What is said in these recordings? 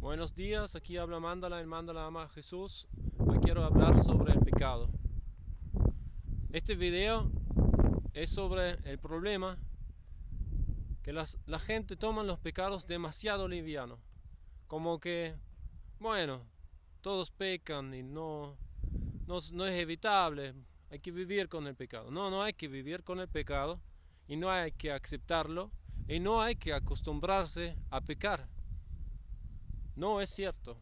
Buenos días, aquí habla Mándala, el Mándala ama a Jesús. Hoy quiero hablar sobre el pecado. Este video es sobre el problema que la gente toma los pecados demasiado liviano. Como que, bueno, todos pecan y no es evitable, hay que vivir con el pecado. No hay que vivir con el pecado y no hay que aceptarlo y no hay que acostumbrarse a pecar. No es cierto.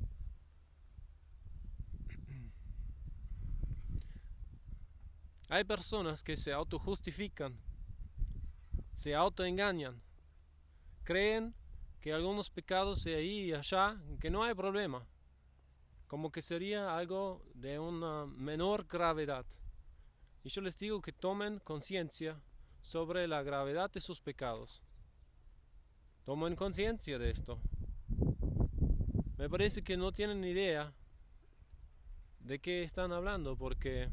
Hay personas que se autojustifican, se autoengañan, creen que algunos pecados de ahí y allá, que no hay problema, como que sería algo de una menor gravedad. Y yo les digo que tomen conciencia sobre la gravedad de sus pecados. Tomen conciencia de esto. Me parece que no tienen idea de qué están hablando, porque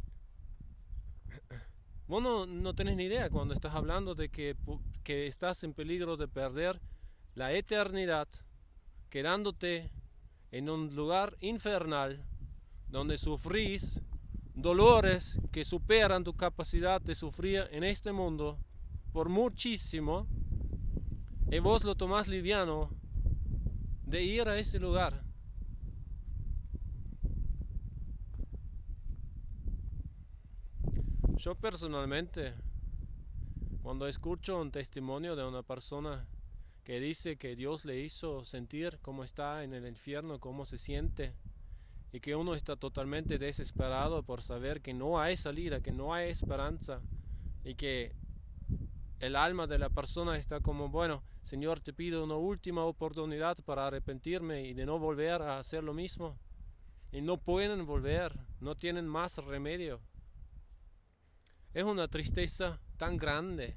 vos no tenés ni idea cuando estás hablando de que estás en peligro de perder la eternidad, quedándote en un lugar infernal donde sufrís dolores que superan tu capacidad de sufrir en este mundo por muchísimo, y vos lo tomás liviano de ir a ese lugar. Yo personalmente, cuando escucho un testimonio de una persona que dice que Dios le hizo sentir cómo está en el infierno, cómo se siente, y que uno está totalmente desesperado por saber que no hay salida, que no hay esperanza, y que el alma de la persona está como, bueno, Señor, te pido una última oportunidad para arrepentirme y de no volver a hacer lo mismo. Y no pueden volver, no tienen más remedio. Es una tristeza tan grande.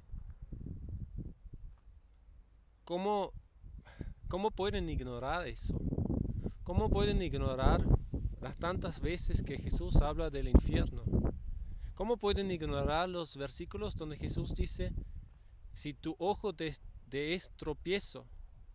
¿Cómo pueden ignorar eso? ¿Cómo pueden ignorar las tantas veces que Jesús habla del infierno? ¿Cómo pueden ignorar los versículos donde Jesús dice, si tu ojo te es tropiezo,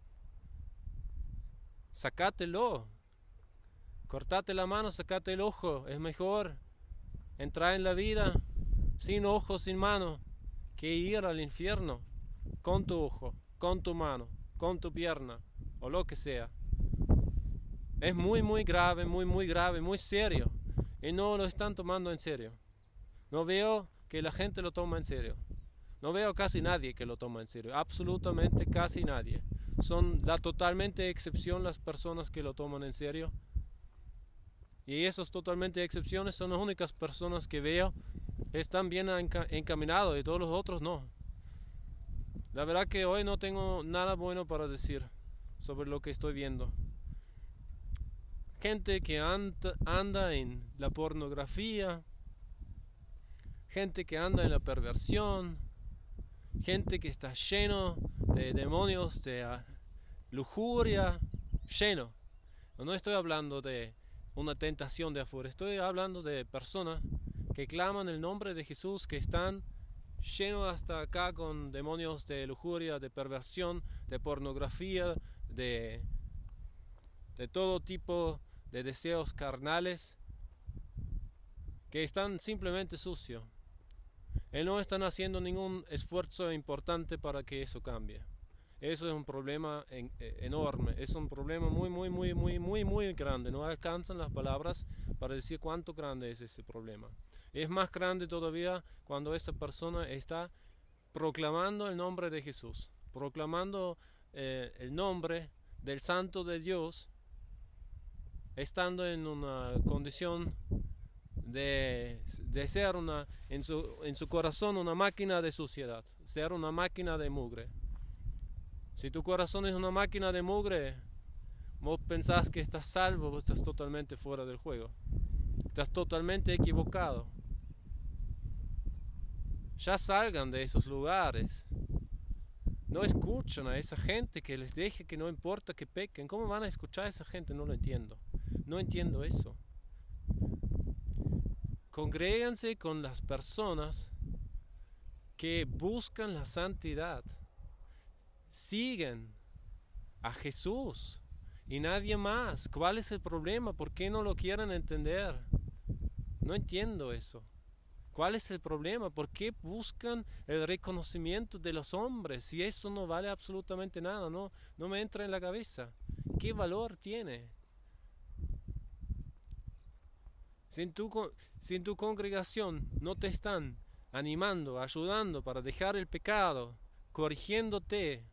sacátelo, cortate la mano, sacate el ojo, es mejor entrar en la vida sin ojo, sin mano, que ir al infierno con tu ojo, con tu mano, con tu pierna, o lo que sea. Es muy grave, muy grave, muy serio, y no lo están tomando en serio. No veo que la gente lo toma en serio. No veo casi nadie que lo toma en serio, absolutamente casi nadie. Son la totalmente excepción las personas que lo toman en serio. Y esos totalmente excepciones son las únicas personas que veo que están bien encaminados y todos los otros no. La verdad que hoy no tengo nada bueno para decir sobre lo que estoy viendo. Gente que anda en la pornografía, gente que anda en la perversión, gente que está lleno de demonios, de lujuria, lleno. No estoy hablando de una tentación de afuera, estoy hablando de personas que claman el nombre de Jesús, que están llenos hasta acá con demonios de lujuria, de perversión, de pornografía, de todo tipo de deseos carnales, que están simplemente sucios. Y no están haciendo ningún esfuerzo importante para que eso cambie. Eso es un problema enorme, es un problema muy grande. No alcanzan las palabras para decir cuánto grande es ese problema. Es más grande todavía cuando esa persona está proclamando el nombre de Jesús, proclamando el nombre del Santo de Dios, estando en una condición de ser en su corazón una máquina de suciedad, ser una máquina de mugre. Si tu corazón es una máquina de mugre, vos pensás que estás salvo, vos estás totalmente fuera del juego. Estás totalmente equivocado. Ya salgan de esos lugares. No escuchan a esa gente que les deje que no importa que pequen. ¿Cómo van a escuchar a esa gente? No lo entiendo. No entiendo eso. Congréganse con las personas que buscan la santidad. Siguen a Jesús. y nadie más. ¿Cuál es el problema? ¿Por qué no lo quieren entender? No entiendo eso. ¿Cuál es el problema? ¿Por qué buscan el reconocimiento de los hombres si eso no vale absolutamente nada? No me entra en la cabeza. ¿Qué valor tiene? Si en tu congregación no te están animando, ayudando para dejar el pecado, corrigiéndote,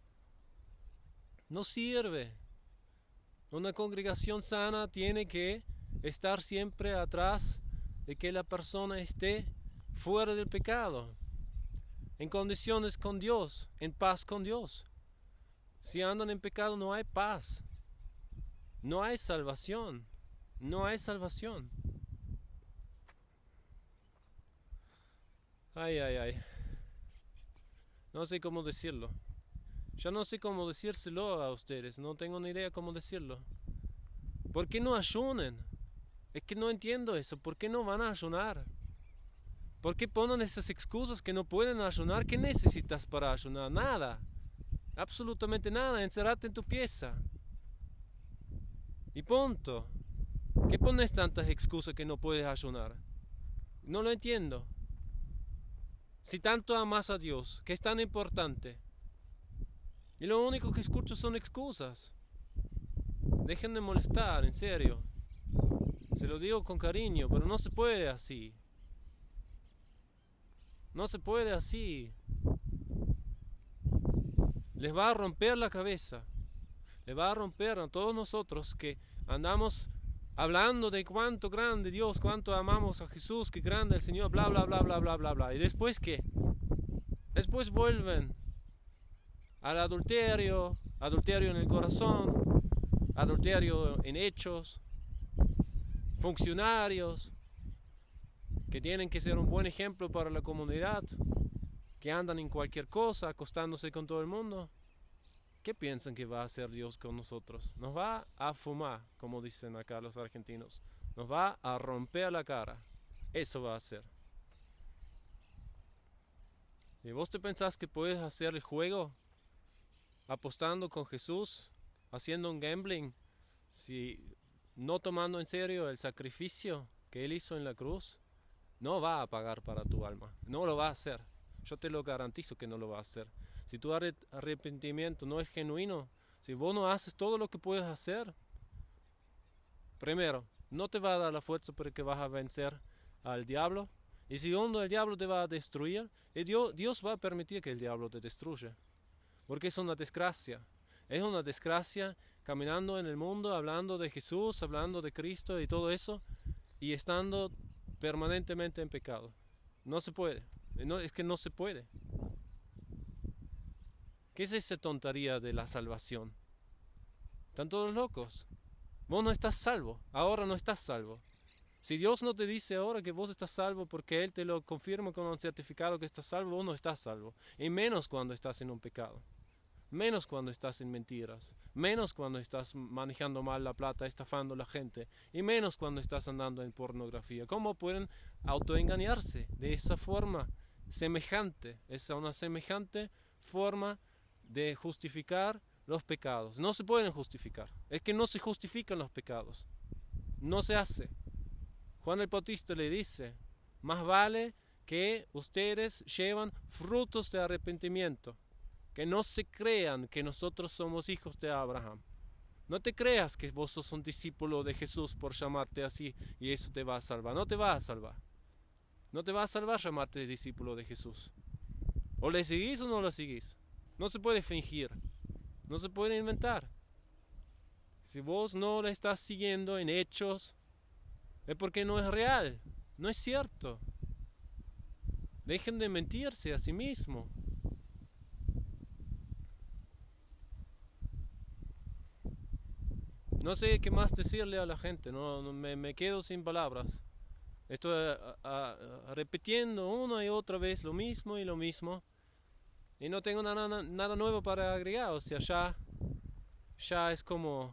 no sirve. Una congregación sana tiene que estar siempre atrás de que la persona esté fuera del pecado, en condiciones con Dios, en paz con Dios. Si andan en pecado no hay paz, no hay salvación, no hay salvación. Ay. No sé cómo decirlo. Yo no sé cómo decírselo a ustedes, no tengo ni idea cómo decirlo. ¿Por qué no ayunan? Es que no entiendo eso. ¿Por qué no van a ayunar? ¿Por qué ponen esas excusas que no pueden ayunar? ¿Qué necesitas para ayunar? Nada. Absolutamente nada. Encerrate en tu pieza. Y punto. ¿Qué pones tantas excusas que no puedes ayunar? No lo entiendo. Si tanto amas a Dios, que es tan importante, y lo único que escucho son excusas. Dejen de molestar, en serio. Se lo digo con cariño, pero no se puede así. No se puede así. Les va a romper la cabeza. Les va a romper a todos nosotros que andamos hablando de cuánto grande Dios, cuánto amamos a Jesús, qué grande el Señor, bla, bla, bla, bla, bla, bla, bla. ¿Y después qué? Después vuelven al adulterio en el corazón, adulterio en hechos, funcionarios que tienen que ser un buen ejemplo para la comunidad, que andan en cualquier cosa, acostándose con todo el mundo. ¿Qué piensan que va a hacer Dios con nosotros? Nos va a fumar, como dicen acá los argentinos. Nos va a romper la cara. Eso va a hacer. ¿Y vos te pensás que puedes hacer el juego apostando con Jesús, haciendo un gambling, si no tomando en serio el sacrificio que Él hizo en la cruz? No va a pagar para tu alma. No lo va a hacer. Yo te lo garantizo que no lo va a hacer. Si tu arrepentimiento no es genuino, si vos no haces todo lo que puedes hacer, primero, no te va a dar la fuerza para que vas a vencer al diablo. Y segundo, el diablo te va a destruir. Y Dios va a permitir que el diablo te destruya. Porque es una desgracia. Es una desgracia caminando en el mundo, hablando de Jesús, hablando de Cristo y todo eso, y estando permanentemente en pecado. No se puede. No, es que no se puede. ¿Qué es esa tontería de la salvación? Están todos locos. Vos no estás salvo. Ahora no estás salvo. Si Dios no te dice ahora que vos estás salvo porque Él te lo confirma con un certificado que estás salvo, vos no estás salvo. Y menos cuando estás en un pecado. Menos cuando estás en mentiras. Menos cuando estás manejando mal la plata, estafando a la gente. Y menos cuando estás andando en pornografía. ¿Cómo pueden autoengañarse de esa forma semejante? Es una semejante forma de justificar los pecados. No se pueden justificar. Es que no se justifican los pecados. No se hace. Juan el Bautista le dice, más vale que ustedes llevan frutos de arrepentimiento, que no se crean que nosotros somos hijos de Abraham. No te creas que vos sos un discípulo de Jesús por llamarte así y eso te va a salvar. No te va a salvar. No te va a salvar llamarte discípulo de Jesús. O le seguís o no lo seguís. No se puede fingir. No se puede inventar. Si vos no le estás siguiendo en hechos, es porque no es real. No es cierto. Dejen de mentirse a sí mismos. No sé qué más decirle a la gente. No me quedo sin palabras. Estoy repitiendo una y otra vez lo mismo y lo mismo. Y no tengo nada nuevo para agregar. O sea, ya es como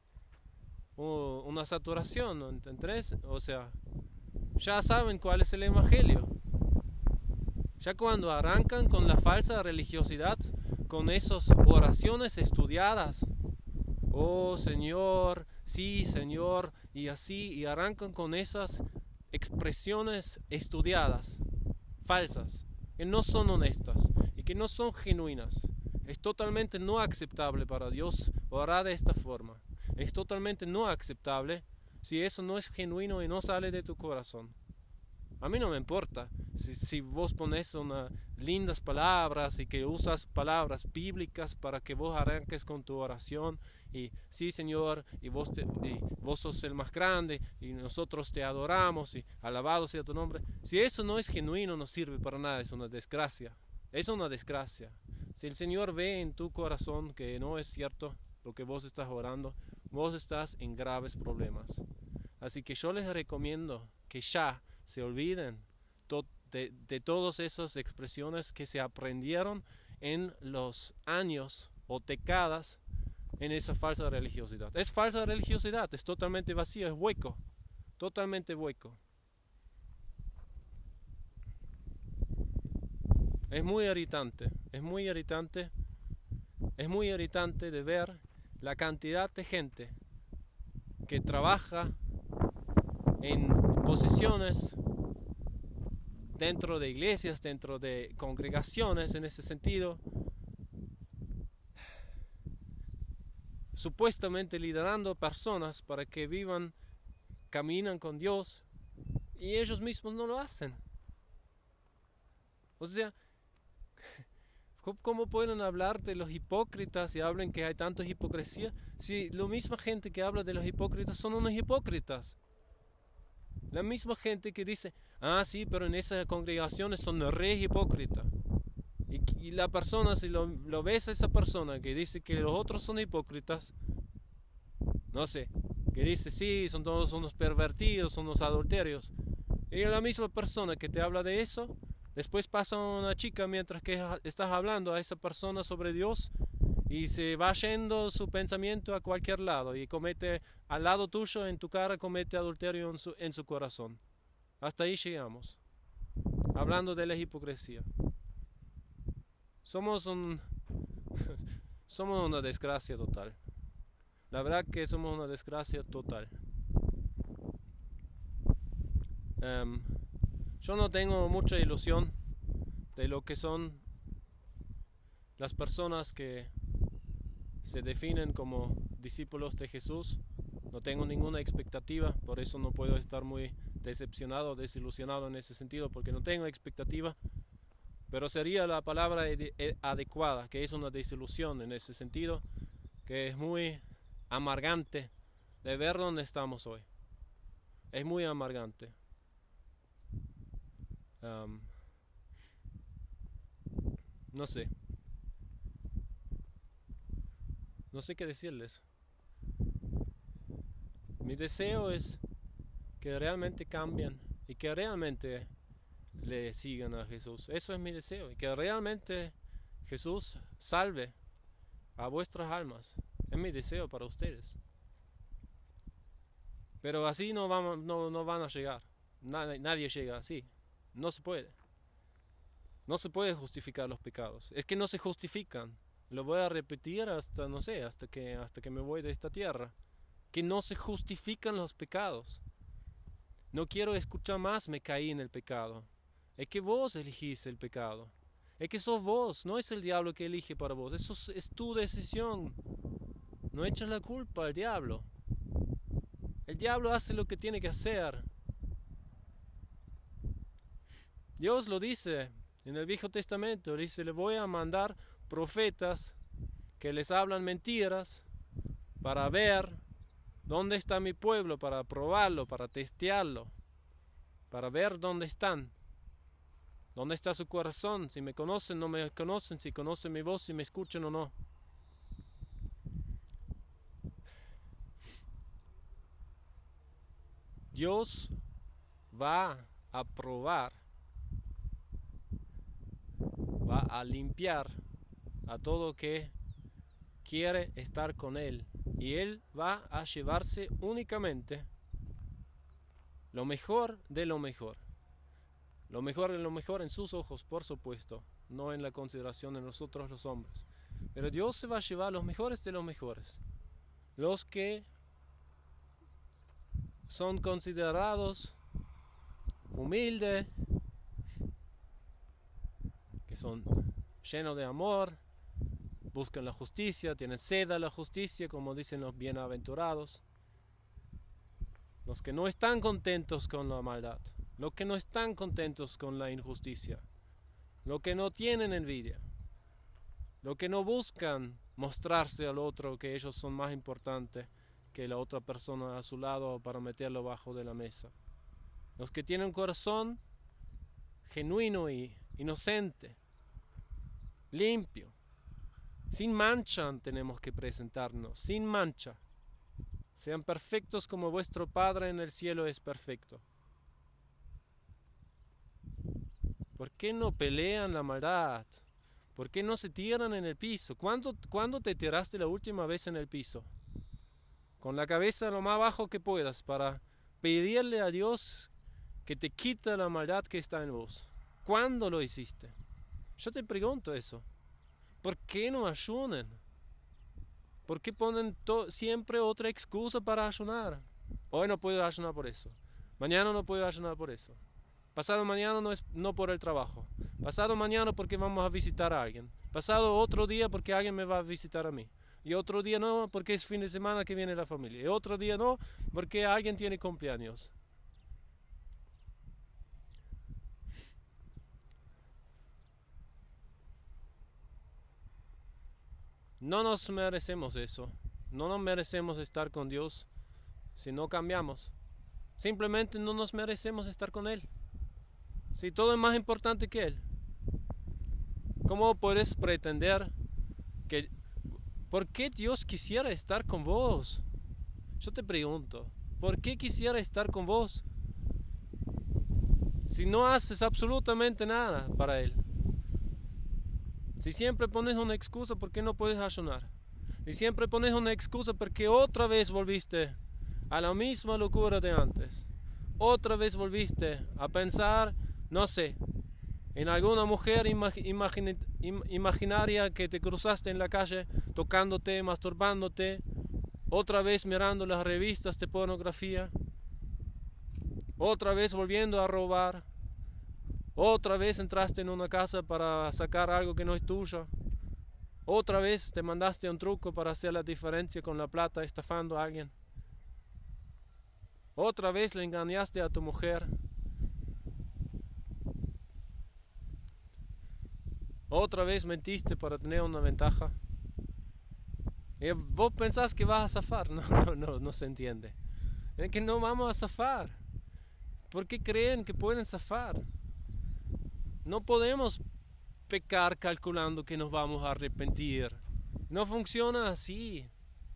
una saturación, ¿no? ¿Entendés? O sea, ya saben cuál es el evangelio. Ya cuando arrancan con la falsa religiosidad, con esas oraciones estudiadas, oh Señor, sí Señor, y así, y arrancan con esas expresiones estudiadas, falsas, que no son honestas y que no son genuinas. Es totalmente no aceptable para Dios orar de esta forma. Es totalmente no aceptable si eso no es genuino y no sale de tu corazón. A mí no me importa si vos pones unas lindas palabras y que usas palabras bíblicas para que vos arranques con tu oración y sí Señor y vos sos el más grande y nosotros te adoramos y alabado sea tu nombre. Si eso no es genuino no sirve para nada, es una desgracia. Es una desgracia. Si el Señor ve en tu corazón que no es cierto lo que vos estás orando, vos estás en graves problemas. Así que yo les recomiendo que ya se olviden de todas esas expresiones que se aprendieron en los años o décadas en esa falsa religiosidad. Es falsa religiosidad, es totalmente vacío, es hueco, totalmente hueco. Es muy irritante, es muy irritante, es muy irritante de ver la cantidad de gente que trabaja en posiciones dentro de iglesias, dentro de congregaciones en ese sentido, supuestamente liderando personas para que vivan, caminan con Dios y ellos mismos no lo hacen. O sea, ¿cómo pueden hablar de los hipócritas y hablen que hay tanta hipocresía si la misma gente que habla de los hipócritas son unos hipócritas? La misma gente que dice, ah sí, pero en esas congregaciones son re hipócritas. Y la persona, si lo ves a esa persona que dice que los otros son hipócritas, no sé, que dice sí, son todos unos pervertidos, son unos adulterios. Y la misma persona que te habla de eso, después pasa una chica mientras que estás hablando a esa persona sobre Dios y se va yendo su pensamiento a cualquier lado y comete al lado tuyo, en tu cara, comete adulterio en su corazón. Hasta ahí llegamos, hablando de la hipocresía. Somos una desgracia total. La verdad que somos una desgracia total. Yo no tengo mucha ilusión de lo que son las personas que se definen como discípulos de Jesús. No tengo ninguna expectativa, por eso no puedo estar muy decepcionado, desilusionado en ese sentido, porque no tengo expectativa. Pero sería la palabra adecuada, que es una desilusión en ese sentido, que es muy amargante de ver dónde estamos hoy. Es muy amargante. No sé. No sé qué decirles. Mi deseo es que realmente cambien y que realmente le sigan a Jesús. Eso es mi deseo. Y que realmente Jesús salve a vuestras almas. Es mi deseo para ustedes. Pero así no van a llegar. Nadie llega así. No se puede. No se puede justificar los pecados. Es que no se justifican. Lo voy a repetir hasta, no sé, hasta que me voy de esta tierra. Que no se justifican los pecados. No quiero escuchar más, me caí en el pecado. Es que vos elegís el pecado. Es que sos vos, no es el diablo que elige para vos. Eso es tu decisión. No eches la culpa al diablo. El diablo hace lo que tiene que hacer. Dios lo dice en el Viejo Testamento. Dice, le voy a mandar profetas que les hablan mentiras para ver dónde está mi pueblo, para probarlo, para testearlo, para ver dónde están. ¿Dónde está su corazón? Si me conocen, no me conocen, si conocen mi voz, si me escuchan o no. Dios va a probar, va a limpiar a todo que quiere estar con Él. Y Él va a llevarse únicamente lo mejor de lo mejor. Lo mejor de lo mejor en sus ojos, por supuesto, no en la consideración de nosotros los hombres. Pero Dios se va a llevar los mejores de los mejores. los que son considerados humildes, que son llenos de amor, buscan la justicia, tienen sed a la justicia, como dicen los bienaventurados. Los que no están contentos con la maldad, los que no están contentos con la injusticia, los que no tienen envidia, los que no buscan mostrarse al otro que ellos son más importantes que la otra persona a su lado para meterlo bajo de la mesa. Los que tienen un corazón genuino y inocente, limpio, sin mancha tenemos que presentarnos, sin mancha. Sean perfectos como vuestro Padre en el cielo es perfecto. ¿Por qué no pelean la maldad? ¿Por qué no se tiran en el piso? ¿Cuándo te tiraste la última vez en el piso? Con la cabeza lo más bajo que puedas para pedirle a Dios que te quite la maldad que está en vos. ¿Cuándo lo hiciste? Yo te pregunto eso. ¿Por qué no ayunan? ¿Por qué ponen siempre otra excusa para ayunar? Hoy no puedo ayunar por eso. Mañana no puedo ayunar por eso. Pasado mañana no por el trabajo. Pasado mañana porque vamos a visitar a alguien. Pasado otro día porque alguien me va a visitar a mí. Y otro día no porque es fin de semana que viene la familia. Y otro día no porque alguien tiene cumpleaños. No nos merecemos eso. No nos merecemos estar con Dios si no cambiamos. Simplemente no nos merecemos estar con Él. Si todo es más importante que Él. ¿Cómo puedes pretender que... ¿Por qué Dios quisiera estar con vos? Yo te pregunto, ¿por qué quisiera estar con vos? Si no haces absolutamente nada para Él. Si siempre pones una excusa por qué no puedes ayunar. Y siempre pones una excusa porque otra vez volviste a la misma locura de antes. Otra vez volviste a pensar, no sé, en alguna mujer imaginaria que te cruzaste en la calle, tocándote, masturbándote, otra vez mirando las revistas de pornografía, otra vez volviendo a robar, otra vez entraste en una casa para sacar algo que no es tuyo, otra vez te mandaste un truco para hacer la diferencia con la plata estafando a alguien, otra vez le engañaste a tu mujer, otra vez mentiste para tener una ventaja. Y vos pensás que vas a zafar. No se entiende. Es que no vamos a zafar. ¿Por qué creen que pueden zafar? No podemos pecar calculando que nos vamos a arrepentir. No funciona así.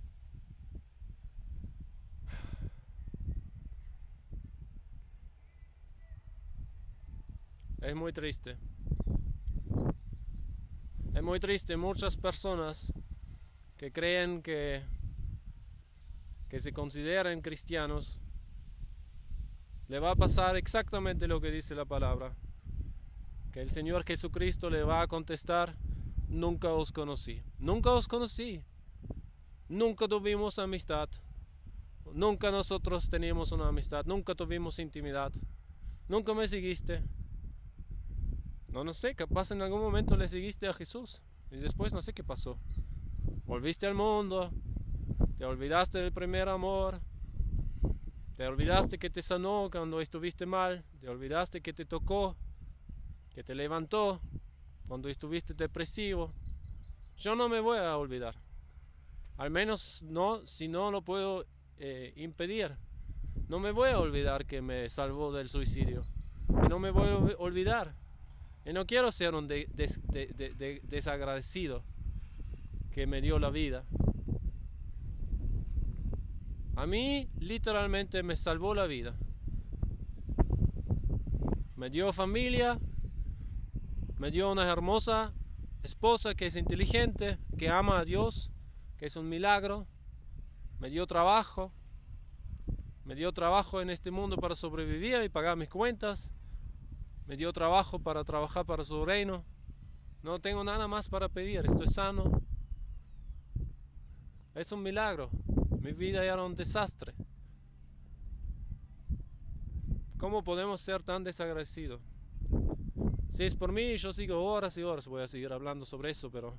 Es muy triste. Es muy triste. Muchas personas que creen que se consideran cristianos, le va a pasar exactamente lo que dice la palabra. Que el Señor Jesucristo le va a contestar, nunca os conocí. Nunca os conocí. Nunca tuvimos amistad. Nunca nosotros teníamos una amistad. Nunca tuvimos intimidad. Nunca me seguiste. No sé, capaz en algún momento le seguiste a Jesús. Y después no sé qué pasó. Volviste al mundo. Te olvidaste del primer amor. Te olvidaste que te sanó cuando estuviste mal. Te olvidaste que te tocó, que te levantó cuando estuviste depresivo. Yo no me voy a olvidar. Al menos no, si no lo puedo impedir. No me voy a olvidar que me salvó del suicidio. Y no me voy a olvidar. Y no quiero ser un desagradecido que me dio la vida. A mí literalmente me salvó la vida. Me dio familia, me dio una hermosa esposa que es inteligente, que ama a Dios, que es un milagro. Me dio trabajo en este mundo para sobrevivir y pagar mis cuentas. Me dio trabajo para trabajar para su reino. No tengo nada más para pedir, estoy sano. Es un milagro. Mi vida era un desastre. ¿Cómo podemos ser tan desagradecidos? Si es por mí, yo sigo horas y horas, voy a seguir hablando sobre eso, pero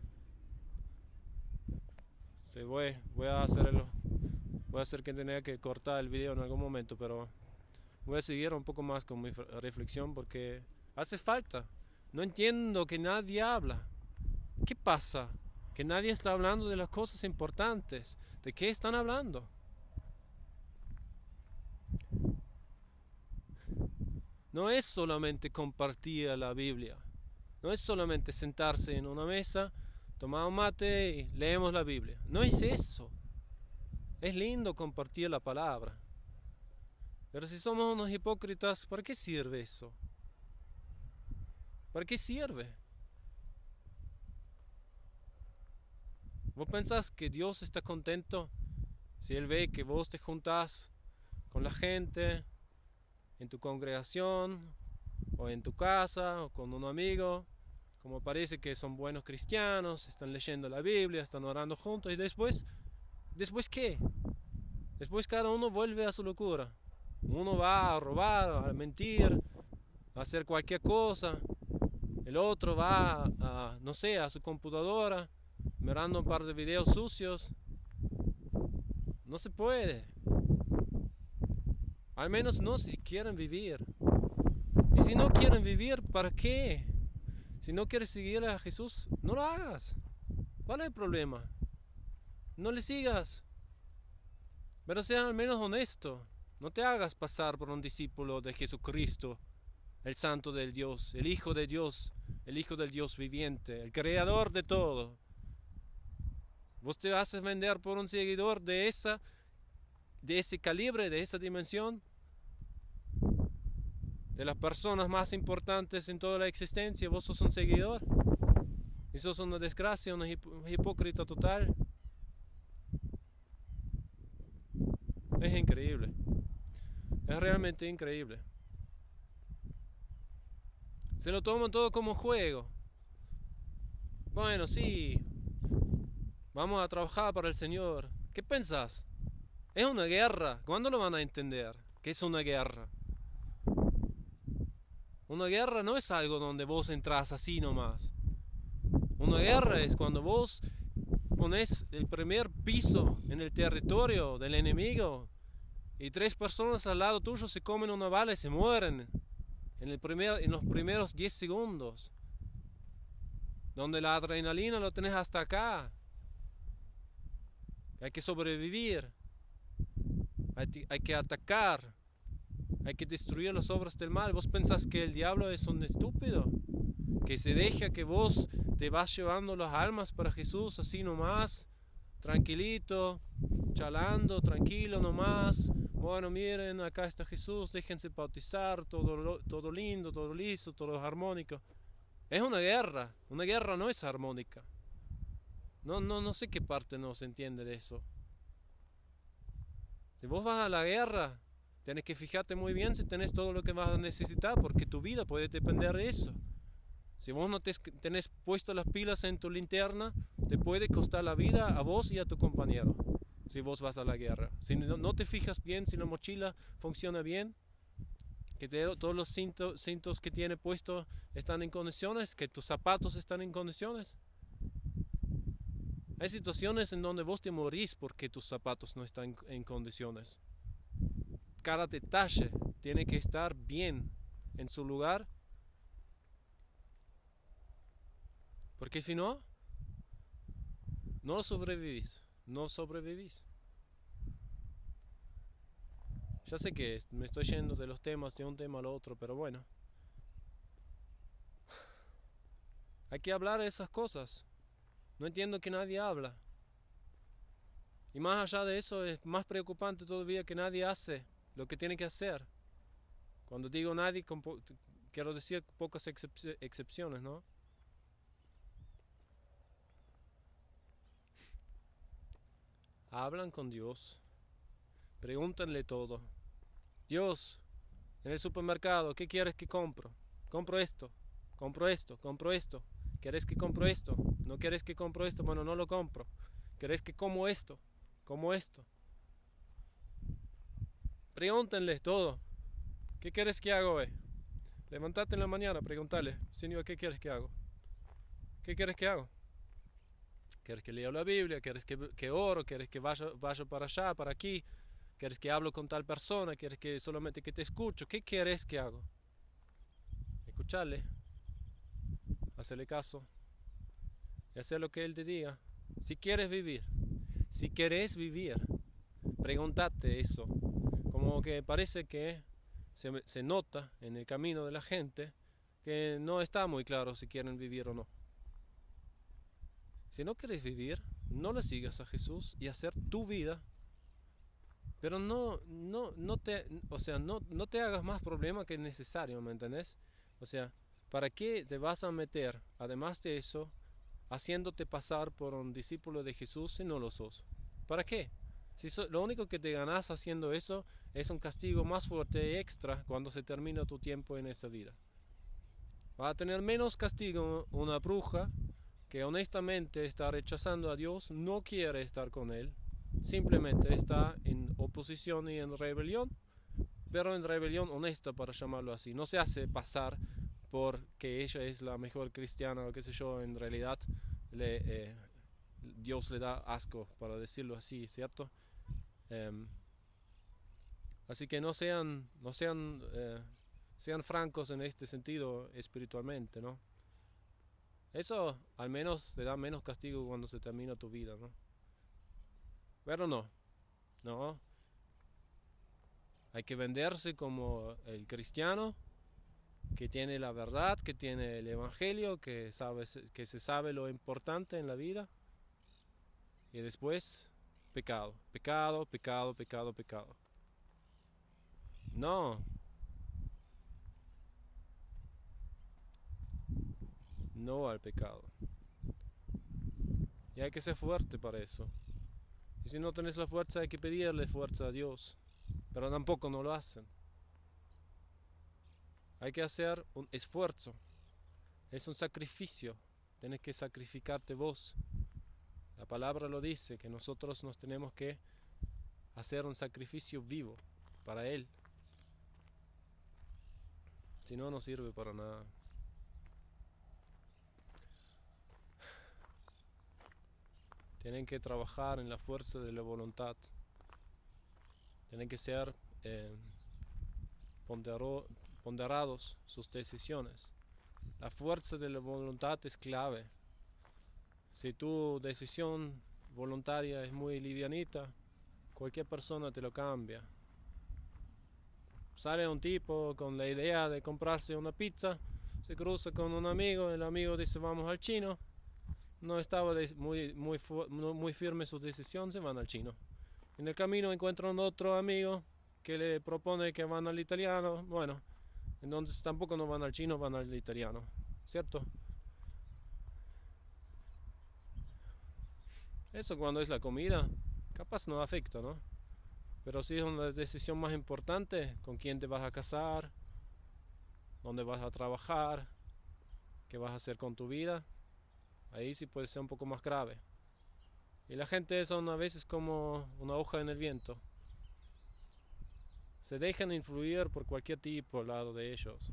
voy a hacer que tenga que cortar el video en algún momento, pero voy a seguir un poco más con mi reflexión porque hace falta. No entiendo que nadie habla. ¿Qué pasa? Que nadie está hablando de las cosas importantes. ¿De qué están hablando? No es solamente compartir la Biblia. No es solamente sentarse en una mesa, tomar un mate y leemos la Biblia. No es eso. Es lindo compartir la palabra. Pero si somos unos hipócritas, ¿para qué sirve eso? ¿Para qué sirve? ¿Vos pensás que Dios está contento si Él ve que vos te juntás con la gente en tu congregación o en tu casa o con un amigo, como parece que son buenos cristianos, están leyendo la Biblia, están orando juntos y después ¿qué? Después cada uno vuelve a su locura. Uno va a robar, a mentir, a hacer cualquier cosa. El otro va a, no sé, a su computadora, mirando un par de videos sucios. No se puede. Al menos no si quieren vivir. Y si no quieren vivir, ¿para qué? Si no quieres seguir a Jesús, no lo hagas. ¿Cuál es el problema? No le sigas. Pero sea al menos honesto. No te hagas pasar por un discípulo de Jesucristo, el Santo del Dios, el Hijo de Dios, el Hijo del Dios viviente, el Creador de todo. Vos te haces vender por un seguidor de ese calibre, de esa dimensión, de las personas más importantes en toda la existencia. Vos sos un seguidor y sos una desgracia, una hipócrita total. Es increíble, es realmente increíble. Se lo toman todo como juego. Bueno, sí, vamos a trabajar para el Señor. ¿Qué pensás? Es una guerra. ¿Cuándo lo van a entender? ¿Qué es una guerra? Una guerra no es algo donde vos entras así nomás. Una guerra es cuando vos pones el primer piso en el territorio del enemigo y 3 personas al lado tuyo se comen una bala y se mueren en los primeros 10 segundos. Donde la adrenalina lo tenés hasta acá. Hay que sobrevivir. Hay que atacar. Hay que destruir las obras del mal. ¿Vos pensás que el diablo es un estúpido? Que se deja que vos te vas llevando las almas para Jesús así nomás, tranquilito, chalando, tranquilo nomás. Bueno, miren, acá está Jesús, déjense bautizar, todo lindo, todo liso, todo armónico. Es una guerra no es armónica. No sé qué parte no se entiende de eso. Si vos vas a la guerra, tienes que fijarte muy bien si tenés todo lo que vas a necesitar, porque tu vida puede depender de eso. Si vos no tenés puesto las pilas en tu linterna, te puede costar la vida a vos y a tu compañero. Si vos vas a la guerra. Si no te fijas bien, si la mochila funciona bien, que todos los cintos que tiene puesto están en condiciones, que tus zapatos están en condiciones. Hay situaciones en donde vos te morís porque tus zapatos no están en condiciones. Cada detalle tiene que estar bien en su lugar, porque si no, no sobrevivís. Ya sé que me estoy yendo de los temas de un tema al otro, pero bueno. Hay que hablar de esas cosas. No entiendo que nadie habla. Y más allá de eso, es más preocupante todavía que nadie hace lo que tiene que hacer. Cuando digo nadie, quiero decir pocas excepciones, ¿no? Hablan con Dios. Pregúntenle todo. Dios, en el supermercado, ¿qué quieres que compro? Compro esto, compro esto, compro esto. ¿Querés que compro esto? ¿No querés que compro esto? Bueno, no lo compro. ¿Querés que como esto? como esto. Pregúntenle todo. ¿Qué quieres que haga hoy? Levantate en la mañana, pregúntale, Señor, ¿qué quieres que haga? ¿Qué quieres que haga? ¿Quieres que lea la Biblia? ¿Quieres que oro? ¿Quieres que vaya para allá, para aquí? ¿Quieres que hable con tal persona? ¿Quieres que solamente que te escucho? ¿Qué quieres que haga? Escucharle, hacerle caso y hacer lo que Él te diga. Si quieres vivir, pregúntate eso. Como que parece que se nota en el camino de la gente que no está muy claro si quieren vivir o no. Si no quieres vivir, no le sigas a Jesús y hacer tu vida, pero no te hagas más problema que necesario, ¿me entendés? O sea, ¿para qué te vas a meter, además de eso, haciéndote pasar por un discípulo de Jesús si no lo sos? ¿Para qué? Si lo único que te ganás haciendo eso es un castigo más fuerte y extra cuando se termina tu tiempo en esta vida. Va a tener menos castigo una bruja que honestamente está rechazando a Dios, no quiere estar con Él, simplemente está en oposición y en rebelión, pero en rebelión honesta, para llamarlo así. No se hace pasar porque ella es la mejor cristiana o qué sé yo, en realidad Dios le da asco, para decirlo así, ¿cierto? Así que sean francos en este sentido espiritualmente, ¿no? Eso al menos te da menos castigo cuando se termina tu vida, ¿no? Pero no. Hay que venderse como el cristiano que tiene la verdad, que tiene el evangelio, que se sabe lo importante en la vida. Y después, pecado. No, no al pecado. Y hay que ser fuerte para eso. Y si no tenés la fuerza, hay que pedirle fuerza a Dios. Pero tampoco no lo hacen. Hay que hacer un esfuerzo. Es un sacrificio. Tienes que sacrificarte vos. La palabra lo dice, que nosotros nos tenemos que hacer un sacrificio vivo para Él. Si no, no sirve para nada. Tienen que trabajar en la fuerza de la voluntad. Tienen que ser ponderados sus decisiones. La fuerza de la voluntad es clave. Si tu decisión voluntaria es muy livianita, cualquier persona te lo cambia. Sale un tipo con la idea de comprarse una pizza, se cruza con un amigo, el amigo dice vamos al chino, no estaba muy firme su decisión, se van al chino. En el camino encuentran otro amigo que le propone que van al italiano, bueno, entonces tampoco no van al chino, van al italiano, ¿cierto? Eso cuando es la comida, capaz no afecta, ¿no? Pero si es una decisión más importante, con quién te vas a casar, dónde vas a trabajar, qué vas a hacer con tu vida, ahí sí puede ser un poco más grave. Y la gente son a veces como una hoja en el viento. Se dejan influir por cualquier tipo al lado de ellos.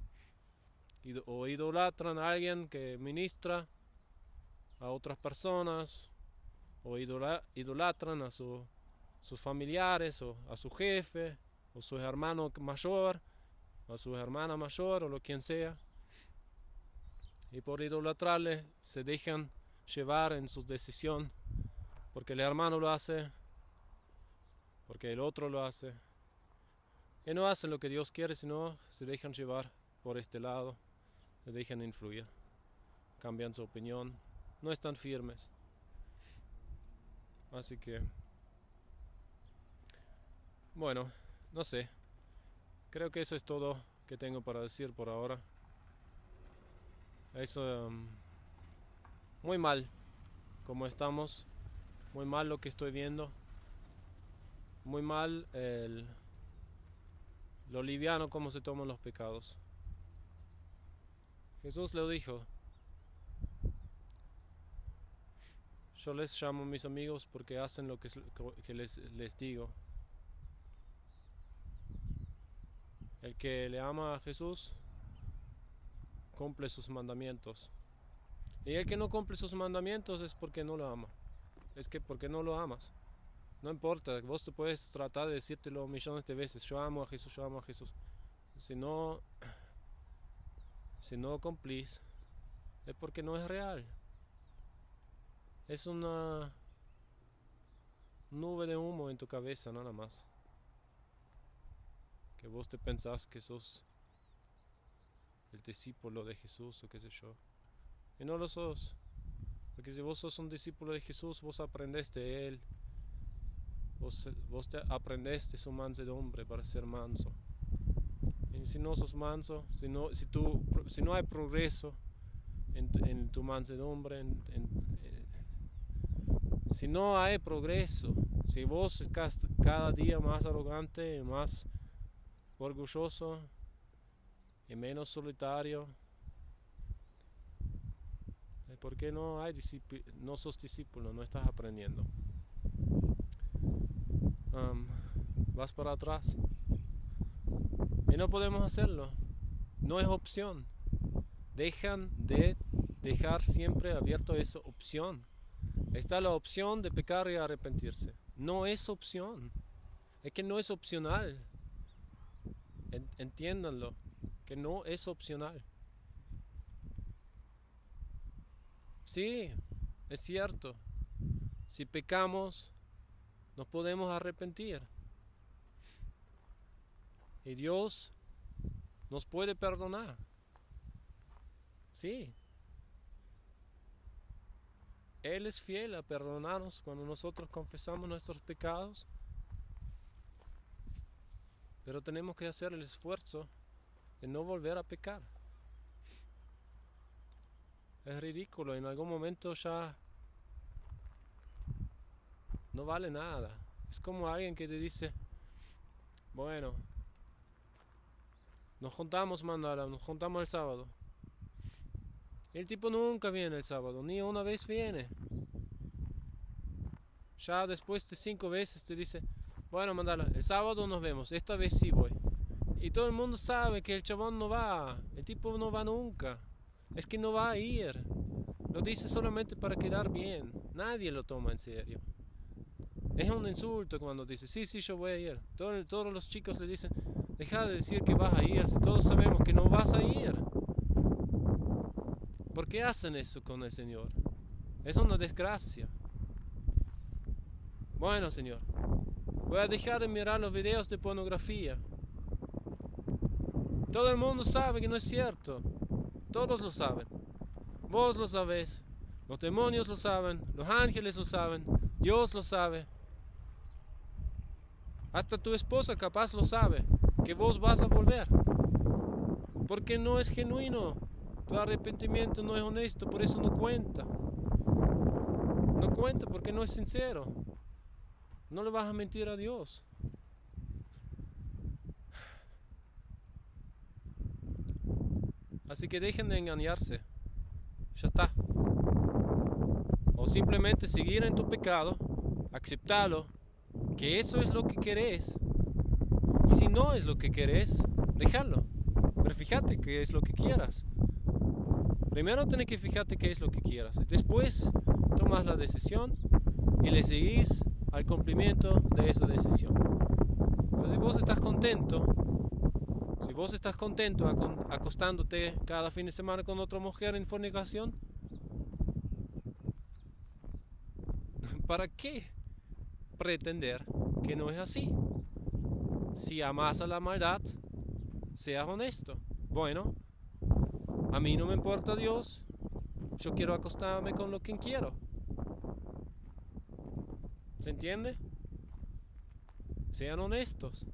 O idolatran a alguien que ministra a otras personas, o idolatran a sus familiares, o a su jefe, o su hermano mayor, o a su hermana mayor, o lo quien sea. Y por idolatrarle se dejan llevar en su decisión, porque el hermano lo hace, porque el otro lo hace. Y no hacen lo que Dios quiere, sino se dejan llevar por este lado, se dejan influir, cambian su opinión, no están firmes. Así que, bueno, no sé, creo que eso es todo que tengo para decir por ahora. Eso, muy mal como estamos, muy mal lo que estoy viendo, muy mal lo liviano como se toman los pecados. Jesús lo dijo, Yo les llamo a mis amigos porque hacen lo que les digo. El que le ama a Jesús cumple sus mandamientos. Y el que no cumple sus mandamientos es porque no lo ama. Es que porque no lo amas. No importa, vos te puedes tratar de decírtelo millones de veces. Yo amo a Jesús, yo amo a Jesús. Si no cumplís, es porque no es real. Es una nube de humo en tu cabeza nada más. Que vos te pensás que sos el discípulo de Jesús o qué sé yo. Y no lo sos. Porque si vos sos un discípulo de Jesús, vos aprendés de Él. Vos te aprendés de su mansedumbre para ser manso. Y si no sos manso, si no hay progreso en tu mansedumbre, si no hay progreso, si vos estás cada día más arrogante, más orgulloso y menos solitario, porque no sos discípulo, no estás aprendiendo. Vas para atrás y no podemos hacerlo, no es opción. Dejan de dejar siempre abierto esa opción. Está la opción de pecar y arrepentirse. No es opción, es que no es opcional. Entiéndanlo, que no es opcional. Sí, es cierto, si pecamos nos podemos arrepentir y Dios nos puede perdonar. Sí, Él es fiel a perdonarnos cuando nosotros confesamos nuestros pecados, pero tenemos que hacer el esfuerzo de no volver a pecar. Es ridículo, en algún momento ya no vale nada. Es como alguien que te dice, bueno, nos juntamos el sábado. El tipo nunca viene el sábado, ni una vez viene. Ya después de 5 veces te dice, bueno, Mandala, el sábado nos vemos, esta vez sí voy. Y todo el mundo sabe que el chabón no va, el tipo no va nunca. Es que no va a ir. Lo dice solamente para quedar bien. Nadie lo toma en serio. Es un insulto cuando dice, sí, yo voy a ir. Todos los chicos le dicen, deja de decir que vas a ir, si todos sabemos que no vas a ir. ¿Por qué hacen eso con el Señor? Es una desgracia. Bueno, Señor, voy a dejar de mirar los videos de pornografía. Todo el mundo sabe que no es cierto. Todos lo saben. Vos lo sabés. Los demonios lo saben. Los ángeles lo saben. Dios lo sabe. Hasta tu esposa capaz lo sabe. Que vos vas a volver. Porque no es genuino. Tu arrepentimiento no es honesto. Por eso no cuenta. No cuenta porque no es sincero. No le vas a mentir a Dios. Así que dejen de engañarse. Ya está. O simplemente seguir en tu pecado, aceptarlo, que eso es lo que querés. Y si no es lo que querés, déjalo. Pero fíjate que es lo que quieras. Primero tenés que fijarte qué es lo que quieras. Después tomas la decisión y le seguís al cumplimiento de esa decisión. Pero si vos estás contento, acostándote cada fin de semana con otra mujer en fornicación, ¿para qué pretender que no es así? Si amas a la maldad, seas honesto. Bueno, a mí no me importa Dios, yo quiero acostarme con lo que quiero. ¿Se entiende? Sean honestos.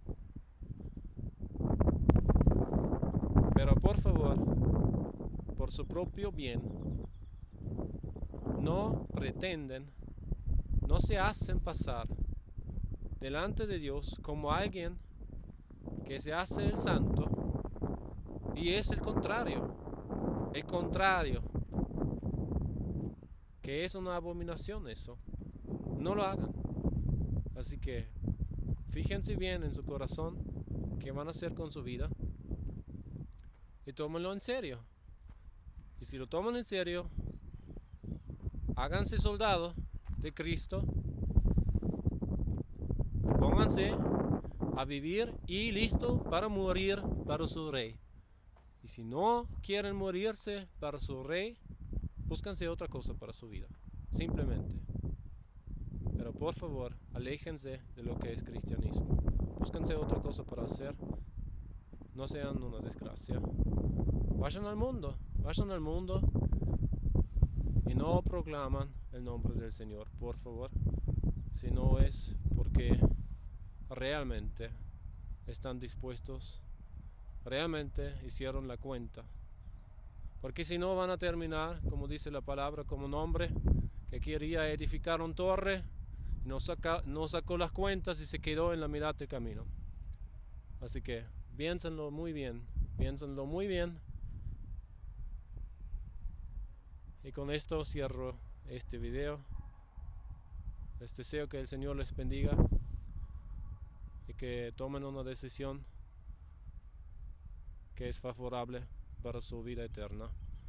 Pero por favor, por su propio bien, no se hacen pasar delante de Dios como alguien que se hace el santo y es el contrario. que es una abominación eso. No lo hagan. Así que fíjense bien en su corazón qué van a hacer con su vida y tómenlo en serio. Y si lo toman en serio, háganse soldados de Cristo y pónganse a vivir y listo para morir para su rey. Y si no quieren morirse para su rey, búscanse otra cosa para su vida, simplemente. Pero por favor, aléjense de lo que es cristianismo. Búscanse otra cosa para hacer. No sean una desgracia. Vayan al mundo y no proclaman el nombre del Señor, por favor. Si no es porque realmente están dispuestos, realmente hicieron la cuenta. Porque si no van a terminar, como dice la palabra, como un hombre que quería edificar una torre, no sacó las cuentas y se quedó en la mitad del camino. Así que piénsenlo muy bien. Y con esto cierro este video. Les deseo que el Señor les bendiga y que tomen una decisión que es favorable para su vida eterna.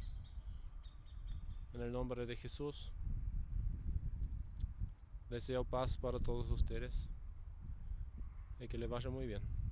En el nombre de Jesús, deseo paz para todos ustedes y que les vaya muy bien.